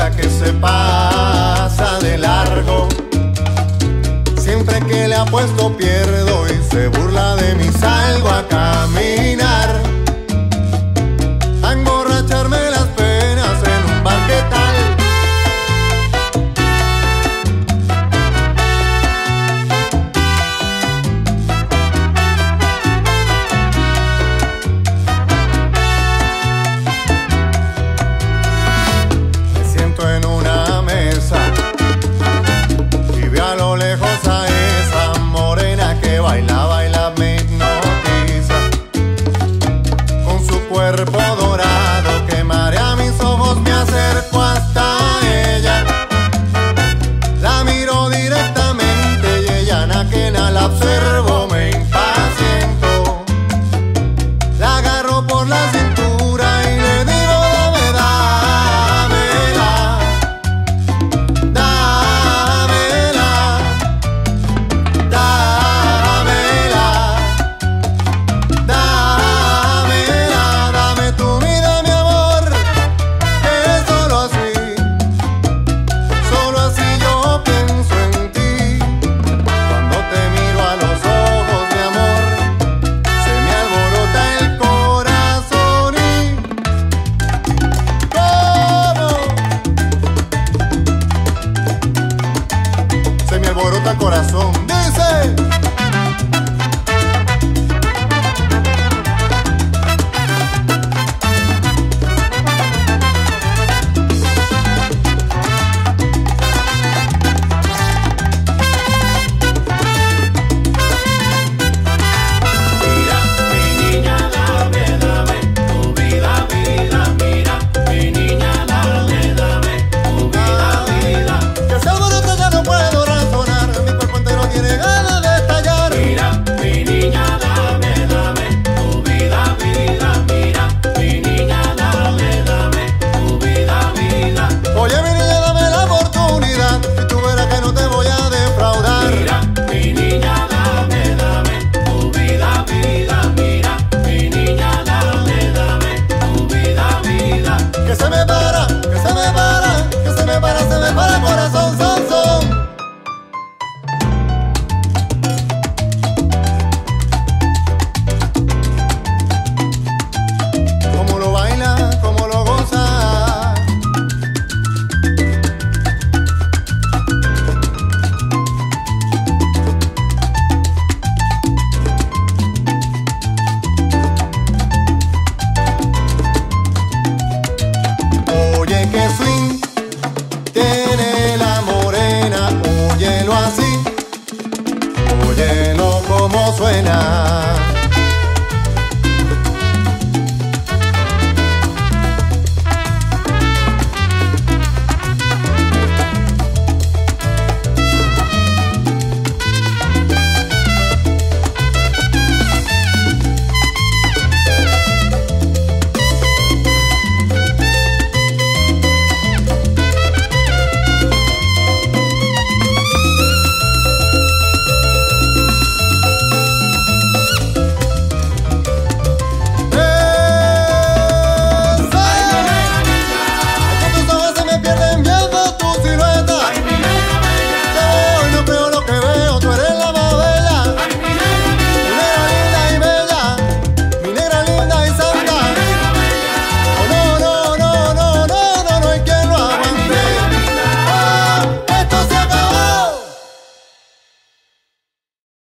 amiga que se pasa de largo. Siempre que le apuesto pierdo y se burla de mí. Salgo a caminar, a emborracharme las penas en un bar. ¿Qué tal? Me siento en una mesa y veo a lo lejos a esa morena que baila, baila, me hipnotiza con su cuerpo dorado que marea mis ojos. Me acerco hasta ella, la miro directamente y ella naquena, la observo, me impaciento, la agarro por la cintura y le digo dame, dámela, dámela, dámela, dámela, dame tu vida, mi amor, que solo así yo pienso en ti. Cuando te miro a los ojos, mi amor, se me alborota el corazón y ¿cómo? Se me alborota el corazón.